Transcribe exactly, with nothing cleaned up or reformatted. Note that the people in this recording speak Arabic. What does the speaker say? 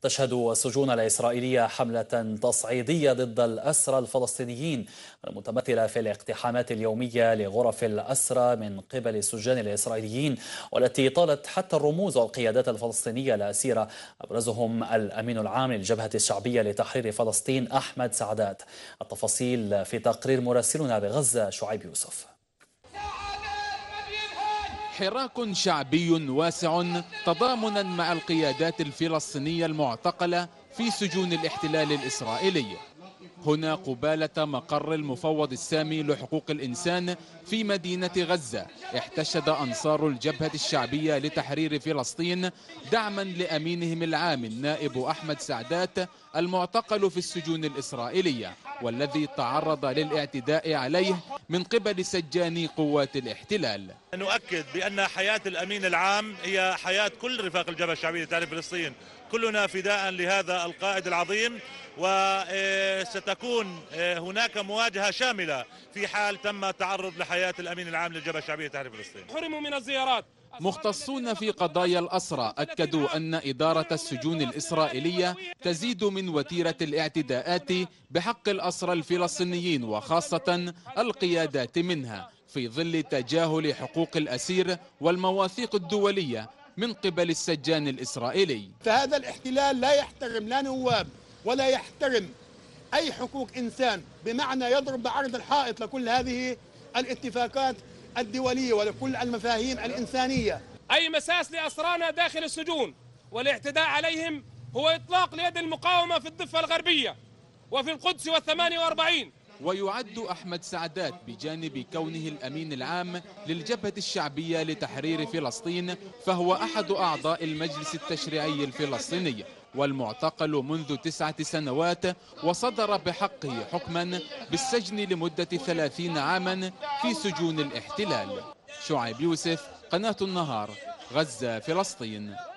تشهد السجون الإسرائيلية حملة تصعيدية ضد الأسرى الفلسطينيين المتمثلة في الاقتحامات اليومية لغرف الأسرى من قبل السجان الإسرائيليين، والتي طالت حتى الرموز والقيادات الفلسطينية الأسيرة، أبرزهم الأمين العام للجبهة الشعبية لتحرير فلسطين أحمد سعدات. التفاصيل في تقرير مراسلنا بغزة شعيب يوسف. حراك شعبي واسع تضامنا مع القيادات الفلسطينية المعتقلة في سجون الاحتلال الإسرائيلي، هنا قبالة مقر المفوض السامي لحقوق الإنسان في مدينة غزة. احتشد أنصار الجبهة الشعبية لتحرير فلسطين دعما لأمينهم العام النائب أحمد سعدات المعتقل في السجون الإسرائيلية، والذي تعرض للاعتداء عليه من قبل سجاني قوات الاحتلال. نؤكد بأن حياة الأمين العام هي حياة كل رفاق الجبهة الشعبية لتحرير فلسطين، كلنا فداء لهذا القائد العظيم، وستكون هناك مواجهة شاملة في حال تم التعرض لحياة الأمين العام للجبهة الشعبية لتحرير فلسطين. حرموا من الزيارات. مختصون في قضايا الأسرى أكدوا أن إدارة السجون الإسرائيلية تزيد من وتيرة الاعتداءات بحق الأسرى الفلسطينيين وخاصة القيادات منها، في ظل تجاهل حقوق الأسير والمواثيق الدولية من قبل السجان الإسرائيلي. فهذا الاحتلال لا يحترم لا نواب ولا يحترم أي حقوق إنسان، بمعنى يضرب بعرض الحائط لكل هذه الاتفاقات الدولية ولكل المفاهيم الإنسانية. أي مساس لأسرانا داخل السجون والاعتداء عليهم هو إطلاق ليد المقاومة في الضفة الغربية وفي القدس والثمانية وأربعين. ويعد أحمد سعدات بجانب كونه الأمين العام للجبهة الشعبية لتحرير فلسطين فهو أحد أعضاء المجلس التشريعي الفلسطيني، والمعتقل منذ تسعة سنوات، وصدر بحقه حكما بالسجن لمدة ثلاثين عاما في سجون الاحتلال. شعيب يوسف، قناة النهار، غزة، فلسطين.